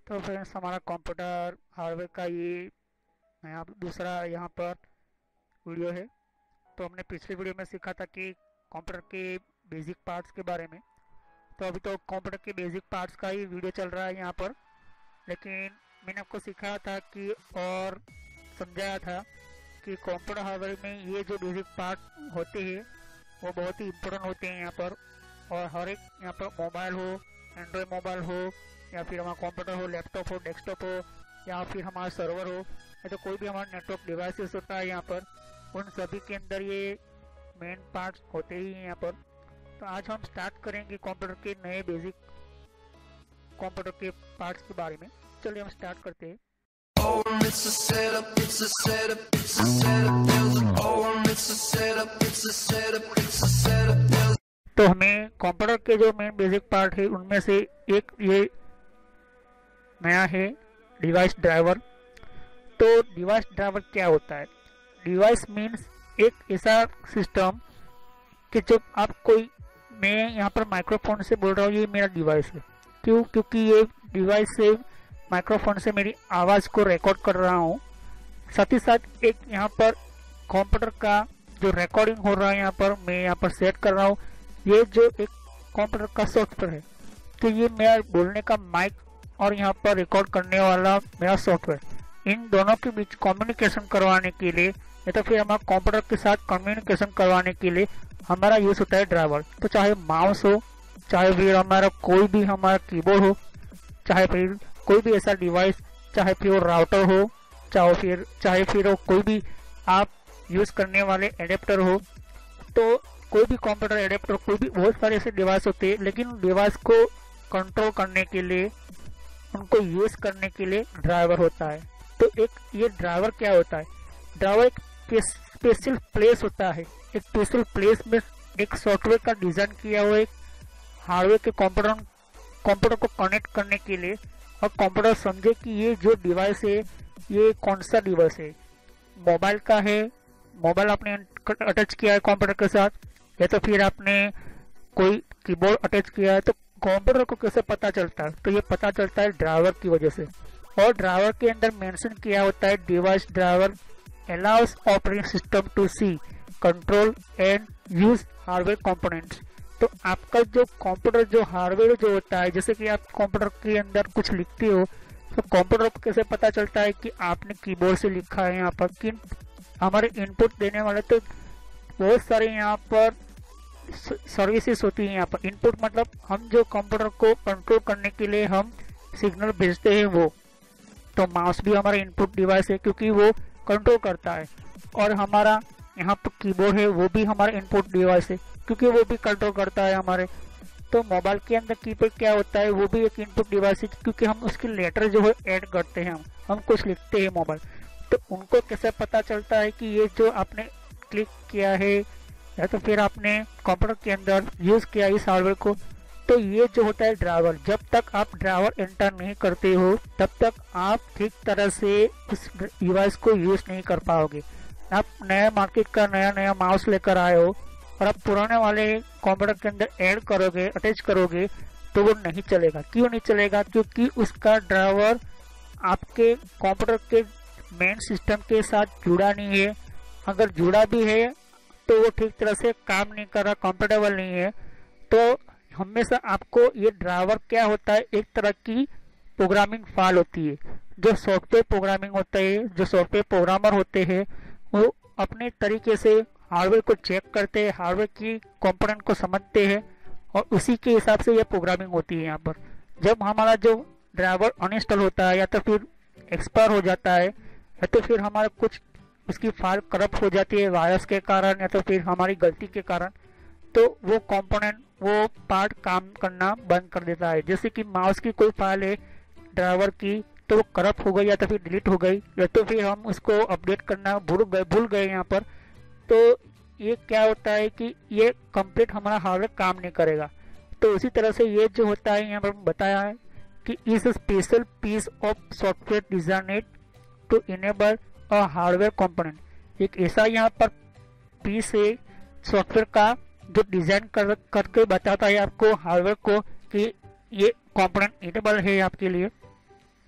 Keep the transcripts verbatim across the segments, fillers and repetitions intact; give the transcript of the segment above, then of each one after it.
तो फ्रेंड्स हमारा computer hardware का ये नया दूसरा यहाँ पर वीडियो है। तो हमने पिछले वीडियो में सीखा था कि कंप्यूटर के बेसिक पार्ट्स के बारे में। तो अभी तो कंप्यूटर के बेसिक पार्ट्स का ही वीडियो चल रहा है यहाँ पर, लेकिन मैंने आपको सिखाया था कि और समझाया था कि कंप्यूटर हार्डवेयर में ये जो बेसिक पार्ट होते हैं वो बहुत ही इम्पोर्टेंट होते हैं यहाँ पर। और हर एक यहाँ पर मोबाइल हो, एंड्रॉयड मोबाइल हो, या फिर हमारा कंप्यूटर हो, लैपटॉप हो, डेस्कटॉप हो, या फिर हमारा सर्वर हो, या तो कोई भी हमारा नेटवर्क डिवाइसेस होता है यहाँ पर, उन सभी के अंदर ये मेन पार्ट्स होते ही हैं यहाँ पर। तो आज हम स्टार्ट करेंगे कंप्यूटर के नए बेसिक कंप्यूटर के पार्ट्स के बारे में। चलिए हम स्टार्ट करते हैं। Oh, it's a setup, it's a setup, it's a setup, there's a oh, it's a setup, it's a setup, it's a setup, there's तो हमें कंप्यूटर के जो मेन बेसिक पार्ट है उनमें से एक ये नया है डिवाइस ड्राइवर। तो डिवाइस ड्राइवर क्या होता है? डिवाइस मीन्स एक ऐसा सिस्टम कि जब आप कोई, मैं यहाँ पर माइक्रोफोन से बोल रहा हूँ, ये मेरा डिवाइस है। क्यों? क्योंकि ये डिवाइस से माइक्रोफोन से मेरी आवाज़ को रिकॉर्ड कर रहा हूँ। साथ ही साथ एक यहाँ पर कंप्यूटर का जो रिकॉर्डिंग हो रहा है यहाँ पर मैं यहाँ पर सेट कर रहा हूँ। ये जो एक कंप्यूटर का सॉफ्टवेयर है, तो ये मेरा बोलने का माइक और यहाँ पर रिकॉर्ड करने वाला मेरा सॉफ्टवेयर, इन दोनों के बीच कम्युनिकेशन करवाने के लिए या तो फिर हमारा कंप्यूटर के साथ कम्युनिकेशन करवाने के लिए हमारा यूज होता है ड्राइवर। तो चाहे माउस हो, चाहे फिर हमारा कोई भी हमारा कीबोर्ड हो, चाहे फिर कोई भी ऐसा डिवाइस, चाहे फिर वो राउटर हो, चाहे फिर चाहे फिर वो कोई भी आप यूज करने वाले एडेप्टर हो, तो कोई भी कंप्यूटर एडेप्टर, कोई भी बहुत सारे ऐसे डिवाइस होते हैं, लेकिन डिवाइस को कंट्रोल करने के लिए, उनको यूज करने के लिए ड्राइवर होता है। तो एक ये ड्राइवर क्या होता है? ड्राइवर एक स्पेशल प्लेस होता है। एक स्पेशल प्लेस में एक सॉफ्टवेयर का डिजाइन किया हुआ एक हार्डवेयर के कंप्यूटर कंप्यूटर को कनेक्ट करने के लिए, और कंप्यूटर समझे कि ये जो डिवाइस है ये कौन सा डिवाइस है। मोबाइल का है, मोबाइल आपने अटैच किया है कंप्यूटर के साथ, या तो फिर आपने कोई कीबोर्ड अटैच किया है, तो कंप्यूटर को कैसे पता चलता है? तो ये पता चलता है ड्राइवर की वजह से। और ड्राइवर के अंदर मेंशन किया होता है device driver allows operating system to see, control and use hardware components. तो आपका जो कंप्यूटर जो हार्डवेयर जो होता है, जैसे कि आप कंप्यूटर के अंदर कुछ लिखते हो, तो कंप्यूटर को कैसे पता चलता है कि आपने कीबोर्ड से लिखा है यहाँ पर? कि हमारे इनपुट देने वाले तो बहुत सारे यहाँ पर सर्विसेज होती है। यहाँ पर इनपुट मतलब हम जो कंप्यूटर को कंट्रोल करने के लिए हम सिग्नल भेजते हैं वो। तो माउस भी हमारा इनपुट डिवाइस है क्योंकि वो कंट्रोल करता है, और हमारा यहाँ पर कीबोर्ड है वो भी हमारा इनपुट डिवाइस है क्योंकि वो भी कंट्रोल करता है हमारे। तो मोबाइल के अंदर कीपैड क्या होता है? वो भी एक इनपुट डिवाइस है क्योंकि हम उसके लेटर जो है ऐड करते हैं, हम हम कुछ लिखते हैं मोबाइल। तो उनको कैसे पता चलता है कि ये जो आपने क्लिक किया है या तो फिर आपने कंप्यूटर के अंदर यूज किया इस हार्डवेयर को? तो ये जो होता है ड्राइवर, जब तक आप ड्राइवर एंटर नहीं करते हो तब तक आप ठीक तरह से उस डिवाइस को यूज नहीं कर पाओगे। आप नया मार्केट का नया नया माउस लेकर आए हो और आप पुराने वाले कंप्यूटर के अंदर ऐड करोगे, अटैच करोगे, तो वो नहीं चलेगा। क्यों नहीं चलेगा? क्योंकि उसका ड्राइवर आपके कंप्यूटर के मेन सिस्टम के साथ जुड़ा नहीं है। अगर जुड़ा भी है तो वो ठीक तरह से काम नहीं कर रहा, कंफर्टेबल नहीं है। तो हमेशा आपको ये ड्राइवर क्या होता है? एक तरह की प्रोग्रामिंग फाइल होती है। जो सॉफ्टवेयर प्रोग्रामिंग होता है, जो सॉफ्टवेयर प्रोग्रामर होते हैं, वो अपने तरीके से हार्डवेयर को चेक करते हैं, हार्डवेयर की कंपोनेंट को समझते हैं, और उसी के हिसाब से यह प्रोग्रामिंग होती है यहाँ पर। जब हमारा जो ड्राइवर अनइंस्टॉल होता है या तो फिर एक्सपायर हो जाता है, या तो फिर हमारा कुछ उसकी फाइल करप्ट हो जाती है वायरस के कारण या तो फिर हमारी गलती के कारण, तो वो कंपोनेंट, वो पार्ट काम करना बंद कर देता है। जैसे कि माउस की कोई फाइल है ड्राइवर की, तो वो करप्ट हो गई या तो फिर डिलीट हो गई, या तो फिर हम उसको अपडेट करना भूल गए भूल गए यहाँ पर, तो ये क्या होता है कि ये कंप्लीट हमारा हार्डवेयर काम नहीं करेगा। तो उसी तरह से ये जो होता है यहाँ पर बताया है कि is a special piece of software designed to enable a hardware component. एक ऐसा यहाँ पर पीस है सॉफ्टवेयर का जो डिजाइन कर करके बताता है आपको हार्डवेयर को कि ये कंपोनेंट इनेबल है आपके लिए।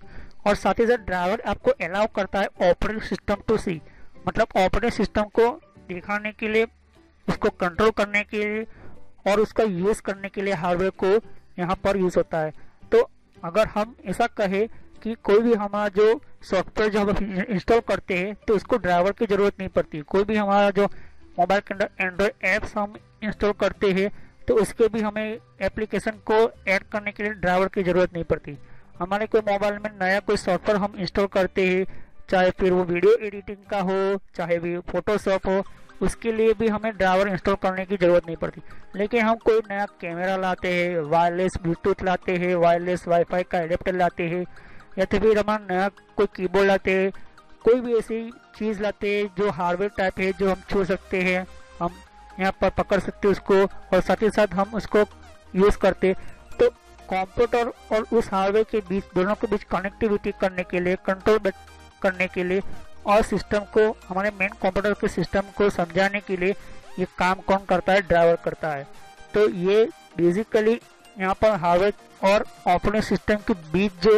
और साथ ही साथ ड्राइवर आपको अलाउ करता है ऑपरेटिंग सिस्टम टू सी, मतलब ऑपरेटिंग सिस्टम को दिखाने के लिए, उसको कंट्रोल करने के लिए और उसका यूज़ करने के लिए हार्डवेयर को यहाँ पर यूज़ होता है। तो अगर हम ऐसा कहें कि कोई भी हमारा जो सॉफ्टवेयर जो हम इंस्टॉल करते हैं तो उसको ड्राइवर की ज़रूरत नहीं पड़ती। कोई भी हमारा जो मोबाइल के अंदर एंड्रॉयड ऐप्स हम इंस्टॉल करते हैं तो उसके भी हमें एप्लीकेशन को ऐड करने के लिए ड्राइवर की ज़रूरत नहीं पड़ती। हमारे कोई मोबाइल में नया कोई सॉफ्टवेयर हम इंस्टॉल करते हैं, चाहे फिर वो वीडियो एडिटिंग का हो, चाहे भी फोटोशॉप हो, उसके लिए भी हमें ड्राइवर इंस्टॉल करने की ज़रूरत नहीं पड़ती। लेकिन हम कोई नया कैमरा लाते हैं, वायरलेस ब्लूटूथ लाते हैं, वायरलेस वाईफाई का एडेप्टर लाते हैं, या तो फिर हमारा नया कोई कीबोर्ड लाते हैं, कोई भी ऐसी चीज़ लाते हैं जो हार्डवेयर टाइप है, जो हम छू सकते हैं, हम यहाँ पर पकड़ सकते हैं उसको, और साथ ही साथ हम उसको यूज़ करते, तो कंप्यूटर और उस हार्डवेयर के बीच, दोनों के बीच कनेक्टिविटी करने के लिए, कंट्रोल करने के लिए और सिस्टम को, हमारे मेन कंप्यूटर के सिस्टम को समझाने के लिए ये काम कौन करता है? ड्राइवर करता है। तो ये बेसिकली यहाँ पर हार्डवेयर और ऑपरेटिंग सिस्टम के बीच जो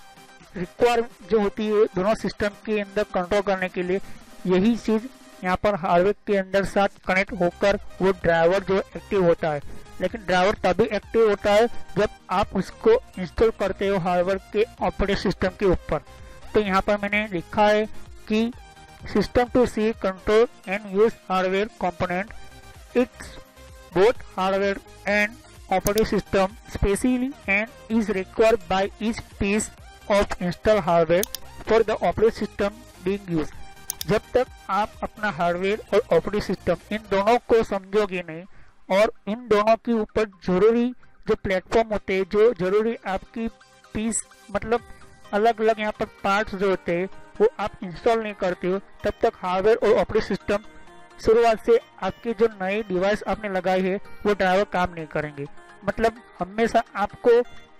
रिक्वायर जो होती है दोनों सिस्टम के अंदर कंट्रोल करने के लिए, यही चीज़ यहाँ पर हार्डवेयर के अंदर साथ कनेक्ट होकर वो ड्राइवर जो एक्टिव होता है। लेकिन ड्राइवर तभी एक्टिव होता है जब आप उसको इंस्टॉल करते हो हार्डवेयर के ऑपरेटिंग सिस्टम के ऊपर। तो यहाँ पर मैंने लिखा है कि system to see control and use hardware component, it's both hardware and operating system specially and is required by each piece of install hardware for the operating system being used. जब तक आप अपना हार्डवेयर और operating system in दोनों को समझोगे नहीं, और इन दोनों के ऊपर जरूरी जो प्लेटफॉर्म होते हैं, जो जरूरी आपकी पीस, मतलब अलग अलग यहाँ पर पार्ट्स जो होते हैं वो आप इंस्टॉल नहीं करते हो, तब तक हार्डवेयर और ऑपरेटिंग सिस्टम शुरुआत से आपके जो नई डिवाइस आपने लगाई है वो ड्राइवर काम नहीं करेंगे। मतलब हमेशा आपको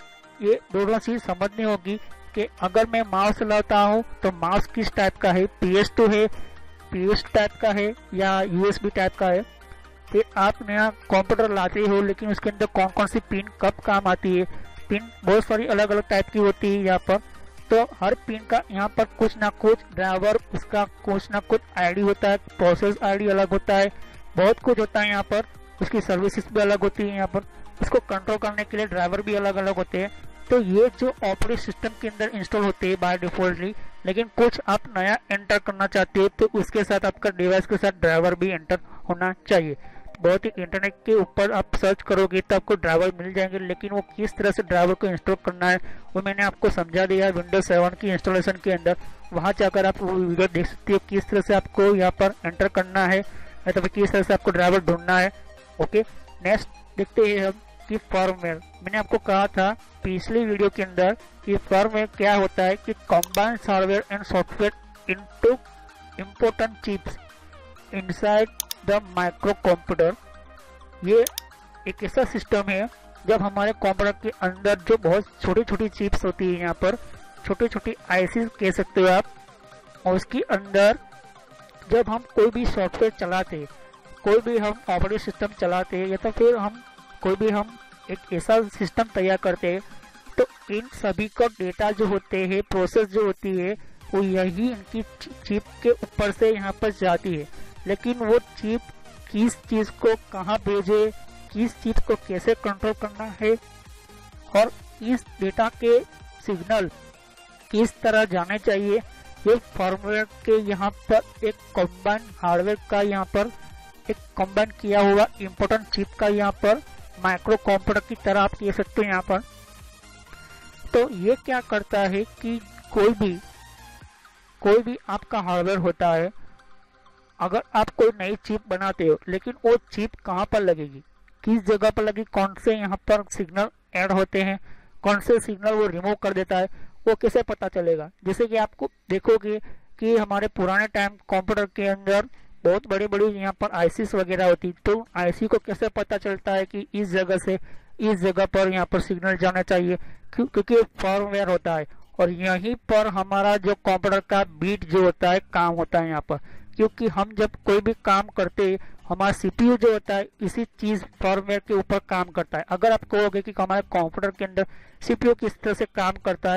ये दोनों चीज़ समझनी होगी कि अगर मैं माउस लाता हूँ तो माउस किस टाइप का है, पी एस टू है, पी एस टाइप का है या यू एस बी टाइप का है। फिर आप नया कंप्यूटर लाते हो लेकिन उसके अंदर कौन कौन सी पिन कब काम आती है, पिन बहुत सारी अलग अलग टाइप की होती है यहाँ पर। तो हर पिन का यहाँ पर कुछ ना कुछ ड्राइवर, उसका कुछ ना कुछ आईडी होता है, प्रोसेस आईडी अलग होता है, बहुत कुछ होता है यहाँ पर, उसकी सर्विसेज भी अलग होती है यहाँ पर, उसको कंट्रोल करने के लिए ड्राइवर भी अलग अलग होते हैं। तो ये जो ऑपरेटिंग सिस्टम के अंदर इंस्टॉल होते हैं बाय डिफॉल्टली, लेकिन कुछ आप नया एंटर करना चाहते हो तो उसके साथ आपका डिवाइस के साथ ड्राइवर भी एंटर होना चाहिए। बहुत ही इंटरनेट के ऊपर आप सर्च करोगे तो आपको ड्राइवर मिल जाएंगे, लेकिन वो किस तरह से ड्राइवर को इंस्टॉल करना है वो मैंने आपको समझा दिया है विंडोज सेवन की इंस्टॉलेशन के अंदर। वहाँ जाकर आप वो वीडियो देख सकते हो किस तरह से आपको यहाँ पर एंटर करना है या तो किस तरह से आपको ड्राइवर ढूंढना है। ओके, नेक्स्ट देखते हैं हम कि फर्मवेयर। मैंने आपको कहा था पिछली वीडियो के अंदर कि फर्मवेयर क्या होता है, कि combined hardware and software into important chips inside the micro computer. ये एक ऐसा सिस्टम है जब हमारे कंप्यूटर के अंदर जो बहुत छोटी छोटी चिप्स होती है, यहाँ पर छोटी छोटी आईसी कह सकते हो आप, और उसके अंदर जब हम कोई भी सॉफ्टवेयर चलाते, कोई भी हम ऑपरेटिंग सिस्टम चलाते या तो फिर हम कोई भी हम एक ऐसा सिस्टम तैयार करते हैं, तो इन सभी का डेटा जो होते हैं, प्रोसेस जो होती है, वो यही इनकी चिप के ऊपर से यहाँ पर जाती है। लेकिन वो चिप किस चीज़ को कहाँ भेजे, किस चीज़ को कैसे कंट्रोल करना है, और इस डेटा के सिग्नल किस तरह जाने चाहिए, ये फर्मवेयर के यहाँ पर एक कंबाइंड हार्डवेयर का यहाँ पर एक कंबाइंड किया हुआ इम्पोर्टेंट चिप का यहाँ पर माइक्रो कंप्यूटर की तरह आप कह सकते हैं यहाँ पर। तो ये क्या करता है कि कोई भी कोई भी आपका हार्डवेयर होता है, अगर आप कोई नई चिप बनाते हो, लेकिन वो चिप कहाँ पर लगेगी, किस जगह पर लगेगी, कौन से यहाँ पर सिग्नल ऐड होते हैं, कौन से सिग्नल वो रिमूव कर देता है, वो कैसे पता चलेगा। जैसे कि आपको देखोगे कि हमारे पुराने टाइम कंप्यूटर के अंदर बहुत बड़ी बड़ी यहाँ पर आईसीस वगैरह होती, तो आईसी को कैसे पता चलता है कि इस जगह से इस जगह पर यहाँ पर सिग्नल जाना चाहिए, क्यों? क्योंकि फर्मवेयर होता है और यहीं पर हमारा जो कंप्यूटर का बीट जो होता है काम होता है यहाँ पर। क्योंकि हम जब कोई भी काम करते हैं, हमारा सीपीयू जो होता है इसी चीज फर्मवेयर के ऊपर काम करता है। अगर आप कहोगे कि हमारे कंप्यूटर के अंदर सीपीयू किस तरह से काम करता है,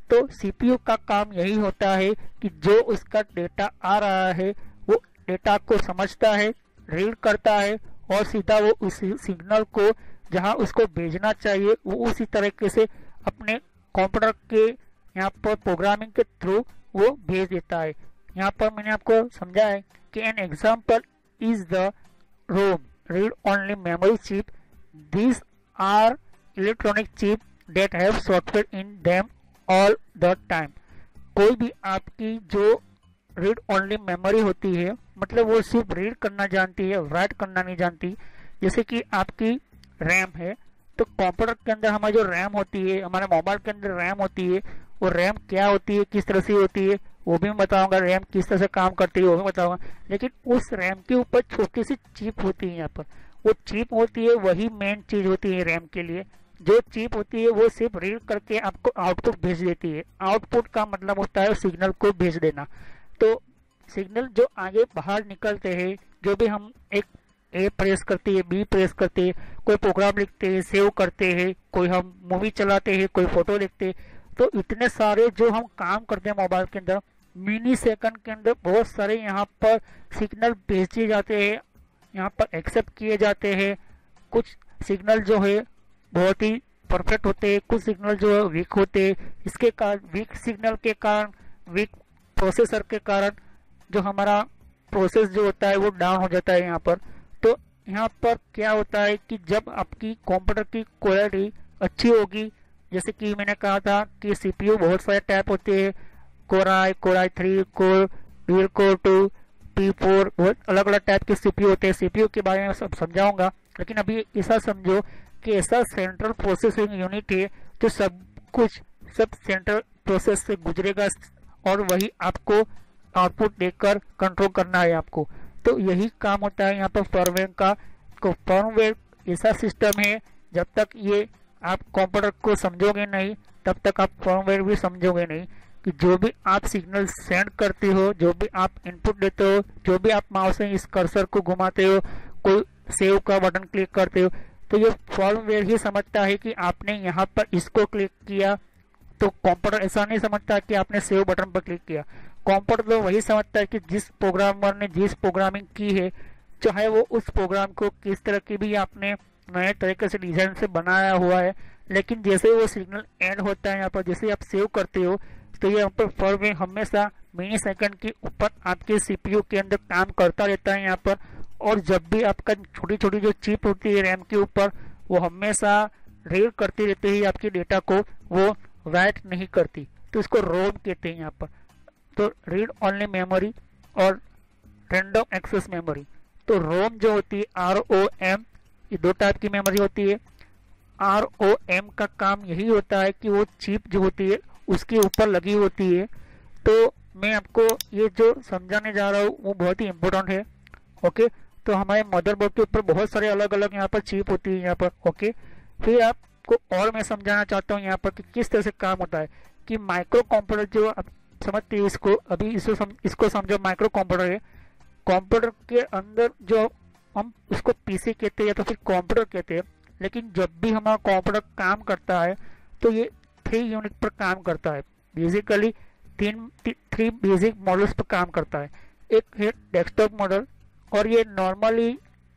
तो सीपीयू का काम यही होता है कि जो उसका डेटा आ रहा है वो डेटा को समझता है, रीड करता है और सीधा वो उस सिग्नल को जहां उसको भेजना चाहिए वो उसी तरीके से अपने कंप्यूटर के यहाँ पर प्रोग्रामिंग के थ्रू वो भेज देता है। यहाँ पर मैंने आपको समझा है कि an example is the ROM read only memory chip. These are electronic chip that have software in them all the time। कोई भी आपकी जो रीड ओनली मेमोरी होती है मतलब वो सिर्फ रीड करना जानती है, राइट करना नहीं जानती। जैसे कि आपकी रैम है तो कंप्यूटर के अंदर हमारी जो रैम होती है, हमारे मोबाइल के अंदर रैम होती है, वो रैम क्या होती है, किस तरह से होती है वो भी मैं बताऊंगा, रैम किस तरह से काम करती है वो भी बताऊंगा। लेकिन उस रैम के ऊपर छोटी सी चिप होती है, यहाँ पर वो चिप होती है, वही मेन चीज होती है रैम के लिए। जो चिप होती है वो सिर्फ रीड करके आपको आउटपुट भेज देती है। आउटपुट का मतलब होता है सिग्नल को भेज देना। तो सिग्नल जो आगे बाहर निकलते हैं, जो भी हम एक ए प्रेस करते हैं, बी प्रेस करते हैं, कोई प्रोग्राम लिखते हैं, सेव करते हैं, कोई हम मूवी चलाते हैं, कोई फोटो लिखते हैं, तो इतने सारे जो हम काम करते हैं मोबाइल के अंदर मिनी सेकंड के अंदर बहुत सारे यहाँ पर सिग्नल भेजे जाते हैं, यहाँ पर एक्सेप्ट किए जाते हैं। कुछ सिग्नल जो है बहुत ही परफेक्ट होते हैं, कुछ सिग्नल जो है वीक होते हैं। इसके कारण वीक सिग्नल के कारण, वीक प्रोसेसर के कारण जो हमारा प्रोसेस जो होता है वो डाउन हो जाता है यहाँ पर। तो यहाँ पर क्या होता है कि जब आपकी कंप्यूटर की क्वालिटी अच्छी होगी, जैसे कि मैंने कहा था कि सीपीयू बहुत सारे टाइप होते हैं, core I, core I three, core dual core two, P four, बहुत अलग अलग टाइप के सीपीयू होते हैं। सीपीयू के बारे में सब समझाऊंगा, लेकिन अभी ऐसा समझो कि ऐसा सेंट्रल प्रोसेसिंग यूनिट है जो सब कुछ सब सेंट्रल प्रोसेस से गुजरेगा और वही आपको आउटपुट देकर कंट्रोल करना है आपको। तो यही काम होता है यहाँ पर फर्मवेयर का। तो फर्मवेयर ऐसा सिस्टम है, जब तक ये आप कंप्यूटर को समझोगे नहीं तब तक आप फर्मवेयर भी समझोगे नहीं। कि जो भी आप सिग्नल सेंड करते हो, जो भी आप इनपुट देते हो, जो भी आप माउस से इस कर्सर को घुमाते हो, कोई सेव का बटन क्लिक करते हो, तो ये फर्मवेयर ही समझता है कि आपने यहाँ पर इसको क्लिक किया। तो कंप्यूटर ऐसा नहीं समझता कि आपने सेव बटन पर क्लिक किया। कंप्यूटर तो वही समझता है कि जिस प्रोग्रामर ने जिस प्रोग्रामिंग की है, चाहे वो उस प्रोग्राम को किस तरह की भी आपने नए तरीके से डिजाइन से बनाया हुआ है, लेकिन जैसे वो सिग्नल एड होता है यहाँ पर, जैसे आप सेव करते हो, तो ये यहाँ पर फर्मवेयर हमेशा मिनी सेकंड के ऊपर आपके सीपीयू के अंदर काम करता रहता है यहाँ पर। और जब भी आपका छोटी छोटी जो चिप होती है रैम के ऊपर, वो हमेशा रीड करती रहती है आपके डेटा को, वो राइट नहीं करती। तो इसको रोम कहते हैं यहाँ पर। तो रीड ओनली मेमोरी और रैंडम एक्सेस मेमोरी। तो रोम जो होती है आर ओ एम, ये दो टाइप की मेमोरी होती है। आर ओ एम का काम यही होता है कि वो चिप जो होती है उसके ऊपर लगी होती है। तो मैं आपको ये जो समझाने जा रहा हूँ वो बहुत ही इम्पोर्टेंट है। ओके, तो हमारे मदरबोर्ड के ऊपर बहुत सारे अलग अलग यहाँ पर चिप होती है यहाँ पर। ओके, फिर आपको और मैं समझाना चाहता हूँ यहाँ पर कि किस तरह से काम होता है। कि माइक्रो कंप्यूटर जो आप समझते हैं इसको, अभी इसको सम, इसको समझो माइक्रो कंप्यूटर है। कंप्यूटर के अंदर जो हम उसको पीसी कहते हैं या तो फिर कंप्यूटर कहते हैं, लेकिन जब भी हमारा कंप्यूटर काम करता है तो ये थ्री यूनिट पर काम करता है। बेसिकली तीन थ्री बेसिक मॉडल्स पर काम करता है। एक है डेस्कटॉप मॉडल, और ये नॉर्मली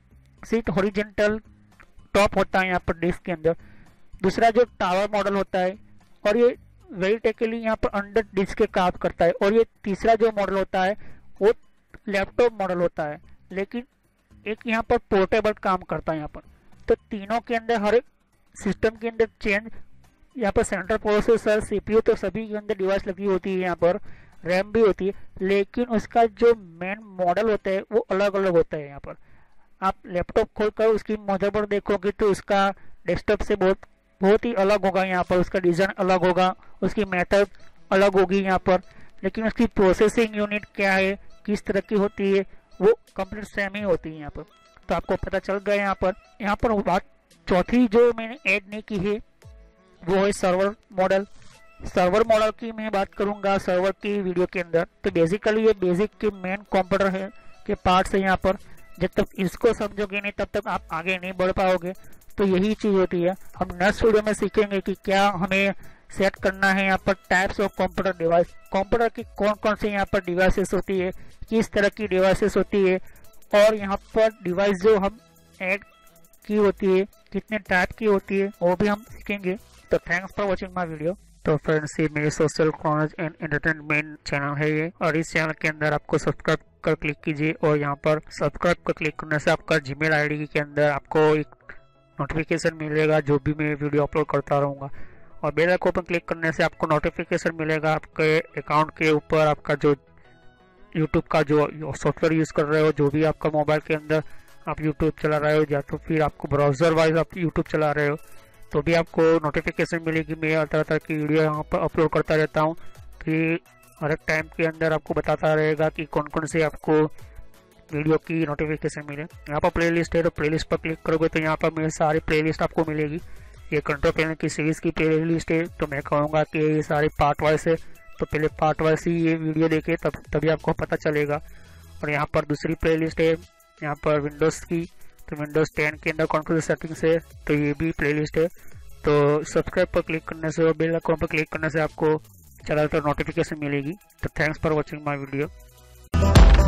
सीट हॉरिजॉन्टल टॉप होता है यहाँ पर डिस्क के अंदर। दूसरा जो टावर मॉडल होता है, और ये वेरिटेकली यहाँ पर अंडर डिस्क के काम करता है। और ये तीसरा जो मॉडल होता है वो लैपटॉप मॉडल होता है, लेकिन एक यहाँ पर पोर्टेबल काम करता है यहाँ पर। तो तीनों के अंदर हर एक सिस्टम के अंदर चेंज, यहाँ पर सेंट्रल प्रोसेसर, सीपीयू तो सभी के अंदर डिवाइस लगी होती है, यहाँ पर रैम भी होती है, लेकिन उसका जो मेन मॉडल होता है वो अलग अलग होता है। यहाँ पर आप लैपटॉप खोलकर उसकी मदरबोर्ड देखोगे तो उसका डेस्कटॉप से बहुत बहुत ही अलग होगा। यहाँ पर उसका डिजाइन अलग होगा, उसकी मेथड अलग होगी यहाँ पर, लेकिन उसकी प्रोसेसिंग यूनिट क्या है, किस तरह की होती है, वो कंप्लीट सेम ही होती है यहाँ पर। तो आपको पता चल गया यहाँ पर। यहाँ पर बात चौथी जो मैंने ऐड नहीं की है वो है सर्वर मॉडल। सर्वर मॉडल की मैं बात करूंगा सर्वर की वीडियो के अंदर। तो बेसिकली ये बेसिक के मेन कंप्यूटर है के पार्ट्स है यहाँ पर। जब तक इसको समझोगे नहीं तब तक आप आगे नहीं बढ़ पाओगे। तो यही चीज होती है। हम नेक्स्ट वीडियो में सीखेंगे कि क्या हमें सेट करना है यहाँ पर types of computer device, computer की कौन कौन सी यहाँ पर डिवाइसेस होती है, किस तरह की डिवाइसेस होती है, और यहाँ पर डिवाइस जो हम ऐड की होती है कितने टाइप की होती है वो भी हम सीखेंगे। तो thanks for watching my video. तो फ्रेंड्स, ये मेरे social knowledge and entertainment channel है ये, और इस चैनल के अंदर आपको सब्सक्राइब कर क्लिक कीजिए, और यहाँ पर सब्सक्राइब कर क्लिक करने से आपका जीमेल आईडी के अंदर आपको एक नोटिफिकेशन मिलेगा जो भी मैं वीडियो अपलोड करता रहूँगा, और बेल आइकन पर क्लिक करने से आपको नोटिफिकेशन मिलेगा आपके अकाउंट के ऊपर। आपका जो यूट्यूब का जो सॉफ्टवेयर यूज़ कर रहे हो, जो भी आपका मोबाइल के अंदर आप यूट्यूब चला रहे हो या तो फिर आपको ब्राउज़र वाइज आप यूट्यूब चला रहे हो, तो भी आपको नोटिफिकेशन मिलेगी। मैं तरह तरह की वीडियो यहाँ पर अपलोड करता रहता हूँ, कि हर एक टाइम के अंदर आपको बताता रहेगा कि कौन कौन से आपको वीडियो की नोटिफिकेशन मिले। यहाँ पर प्लेलिस्ट है, तो प्लेलिस्ट पर क्लिक करोगे तो यहाँ पर मेरी सारी प्लेलिस्ट आपको मिलेगी। ये कंट्रोल पैनल की सीरीज़ की प्लेलिस्ट है, तो मैं कहूँगा कि ये सारी पार्ट वाइज है, तो पहले पार्ट वाइज ही ये वीडियो देखे तब तभी आपको पता चलेगा। और यहाँ पर दूसरी प्लेलिस्ट है यहाँ पर विंडोज़ की, तो विंडोज़ टेन के अंदर कौन कौन सी सेटिंग्स है, तो ये भी प्लेलिस्ट है। तो सब्सक्राइब पर क्लिक करने से और बेल आइकन पर क्लिक करने से आपको ज़्यादातर नोटिफिकेशन मिलेगी। तो thanks for watching my video.